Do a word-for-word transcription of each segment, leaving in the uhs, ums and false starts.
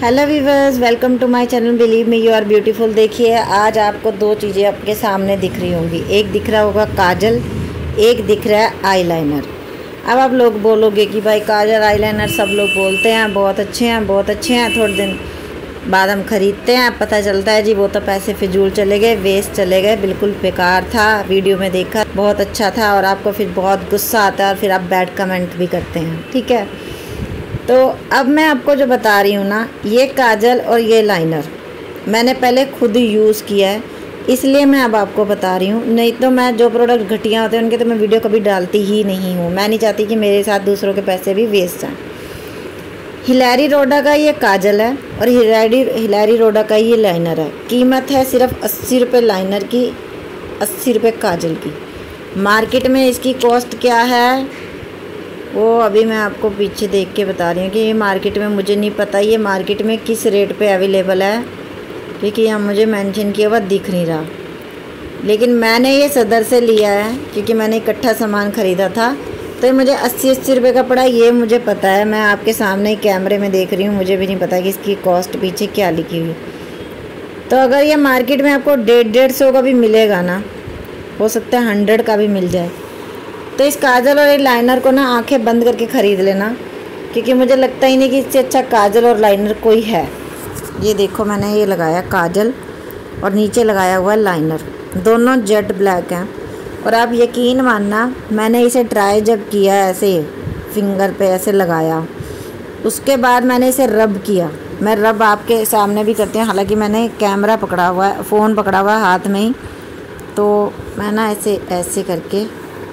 Hello viewers, welcome to my channel believe me you are beautiful. देखिए आज आपको दो चीज़ें आपके सामने दिख रही होंगी। एक दिख रहा होगा काजल, एक दिख रहा है आईलाइनर। अब आप लोग बोलोगे कि भाई काजल आईलाइनर सब लोग बोलते हैं बहुत अच्छे हैं बहुत अच्छे हैं, थोड़े दिन बाद हम ख़रीदते हैं, पता चलता है जी वो तो पैसे फिजूल चले गए, वेस्ट चले गए, बिल्कुल बेकार था। वीडियो में देखा बहुत अच्छा था और आपको फिर बहुत गुस्सा आता है और फिर आप बैड कमेंट भी करते हैं। ठीक है, तो अब मैं आपको जो बता रही हूँ ना, ये काजल और ये लाइनर मैंने पहले खुद यूज़ किया है, इसलिए मैं अब आपको बता रही हूँ। नहीं तो मैं जो प्रोडक्ट घटिया होते हैं उनके तो मैं वीडियो कभी डालती ही नहीं हूँ। मैं नहीं चाहती कि मेरे साथ दूसरों के पैसे भी वेस्ट जाएँ। हिलैरी रोडा का ये काजल है और हिलैरी हिलैरी रोडा का ये लाइनर है। कीमत है सिर्फ अस्सी रुपये लाइनर की, अस्सी रुपये काजल की। मार्केट में इसकी कॉस्ट क्या है वो अभी मैं आपको पीछे देख के बता रही हूँ कि ये मार्केट में मुझे नहीं पता ये मार्केट में किस रेट पे अवेलेबल है, क्योंकि यहाँ मुझे मेंशन किया हुआ दिख नहीं रहा। लेकिन मैंने ये सदर से लिया है क्योंकि मैंने इकट्ठा सामान ख़रीदा था, तो ये मुझे अस्सी अस्सी रुपये का पड़ा, ये मुझे पता है। मैं आपके सामने ही कैमरे में देख रही हूँ, मुझे भी नहीं पता कि इसकी कॉस्ट पीछे क्या लिखी हुई। तो अगर ये मार्केट में आपको डेढ़ डेढ़ सौ का भी मिलेगा ना, हो सकता है हंड्रेड का भी मिल जाए। तो इस काजल और लाइनर को ना आंखें बंद करके ख़रीद लेना, क्योंकि मुझे लगता ही नहीं कि इससे अच्छा काजल और लाइनर कोई है। ये देखो मैंने ये लगाया काजल और नीचे लगाया हुआ लाइनर, दोनों जेट ब्लैक हैं। और आप यकीन मानना, मैंने इसे ट्राई जब किया ऐसे फिंगर पे ऐसे लगाया, उसके बाद मैंने इसे रब किया। मैं रब आपके सामने भी करती हूँ, हालांकि मैंने कैमरा पकड़ा हुआ है, फ़ोन पकड़ा हुआ है हाथ में ही, तो मैं ना ऐसे ऐसे करके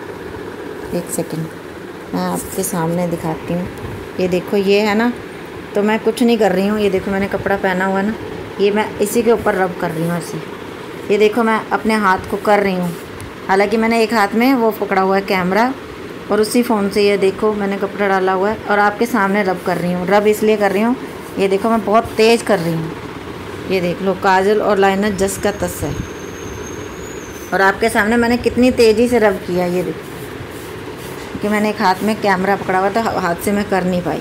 एक सेकंड मैं आपके सामने दिखाती हूँ। ये देखो ये है ना, तो मैं कुछ नहीं कर रही हूँ। ये देखो मैंने कपड़ा पहना हुआ है ना, ये मैं इसी के ऊपर रब कर रही हूँ ऐसे। ये देखो मैं अपने हाथ को कर रही हूँ, हालांकि मैंने एक हाथ में वो पकड़ा हुआ है कैमरा और उसी फ़ोन से ये देखो मैंने कपड़ा डाला हुआ है और आपके सामने रब कर रही हूँ। रब इसलिए कर रही हूँ, ये देखो मैं बहुत तेज़ कर रही हूँ। ये देख लो काजल और लाइनर जस का तस है, और आपके सामने मैंने कितनी तेज़ी से रब किया। ये देखो कि मैंने एक हाथ में कैमरा पकड़ा हुआ था, हाथ से मैं कर नहीं पाई।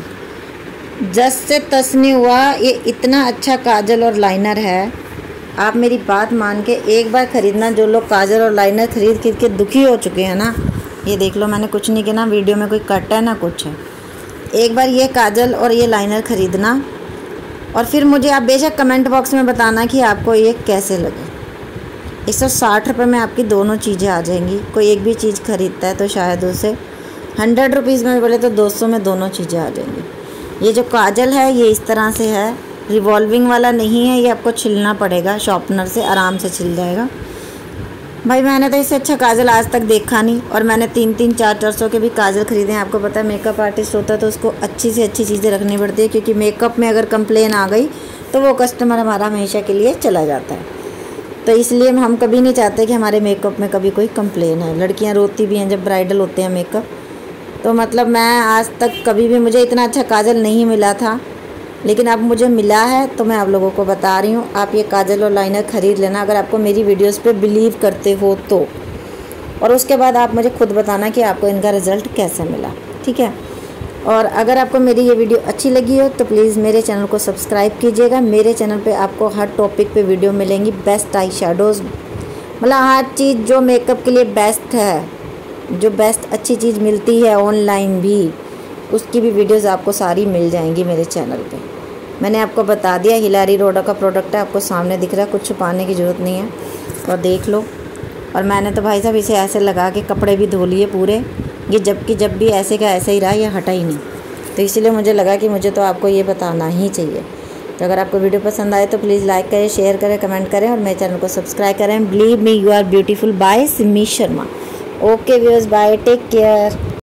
जस से तस नहीं हुआ। ये इतना अच्छा काजल और लाइनर है, आप मेरी बात मान के एक बार ख़रीदना। जो लोग काजल और लाइनर ख़रीद खरीद के दुखी हो चुके हैं ना, ये देख लो मैंने कुछ नहीं किया ना, वीडियो में कोई कट है ना कुछ है। एक बार ये काजल और ये लाइनर ख़रीदना और फिर मुझे आप बेशक कमेंट बॉक्स में बताना कि आपको ये कैसे लगे। एक सौ साठ रुपये में आपकी दोनों चीज़ें आ जाएंगी। कोई एक भी चीज़ ख़रीदता है तो शायद उसे हंड्रेड रुपीज़ में बोले तो दो सौ में दोनों चीज़ें आ जाएंगी। ये जो काजल है ये इस तरह से है, रिवॉल्विंग वाला नहीं है, ये आपको छिलना पड़ेगा, शॉर्पनर से आराम से छिल जाएगा। भाई मैंने तो इससे अच्छा काजल आज तक देखा नहीं, और मैंने तीन तीन चार चार सौ के भी काजल ख़रीदे हैं। आपको पता है मेकअप आर्टिस्ट होता है तो उसको अच्छी से अच्छी चीज़ें रखनी पड़ती है, क्योंकि मेकअप में अगर कंप्लेन आ गई तो वो कस्टमर हमारा हमेशा के लिए चला जाता है। तो इसलिए हम कभी नहीं चाहते कि हमारे मेकअप में कभी कोई कंप्लेन है। लड़कियाँ रोती भी हैं जब ब्राइडल होते हैं मेकअप। तो मतलब मैं आज तक कभी भी मुझे इतना अच्छा काजल नहीं मिला था, लेकिन अब मुझे मिला है तो मैं आप लोगों को बता रही हूँ। आप ये काजल और लाइनर ख़रीद लेना अगर आपको मेरी वीडियोस पे बिलीव करते हो तो, और उसके बाद आप मुझे खुद बताना कि आपको इनका रिज़ल्ट कैसा मिला। ठीक है, और अगर आपको मेरी ये वीडियो अच्छी लगी हो तो प्लीज़ मेरे चैनल को सब्सक्राइब कीजिएगा। मेरे चैनल पे आपको हर टॉपिक पे वीडियो मिलेंगी, बेस्ट आई शेडोज़, मतलब हर चीज़ जो मेकअप के लिए बेस्ट है, जो बेस्ट अच्छी चीज़ मिलती है ऑनलाइन भी, उसकी भी वीडियोस आपको सारी मिल जाएंगी मेरे चैनल पे। मैंने आपको बता दिया हिलैरी रोडा का प्रोडक्ट है, आपको सामने दिख रहा है, कुछ छुपाने की ज़रूरत नहीं है, तो देख लो। और मैंने तो भाई साहब इसे ऐसे लगा के कपड़े भी धो लिए पूरे, ये जबकि जब भी ऐसे का ऐसे ही रहा, ये हटा ही नहीं। तो इसलिए मुझे लगा कि मुझे तो आपको ये बताना ही चाहिए। तो अगर आपको वीडियो पसंद आए तो प्लीज़ लाइक करें, शेयर करें, कमेंट करें और मेरे चैनल को सब्सक्राइब करें। Believe me you are beautiful bye Simi Sharma. Okay viewers, bye, take care.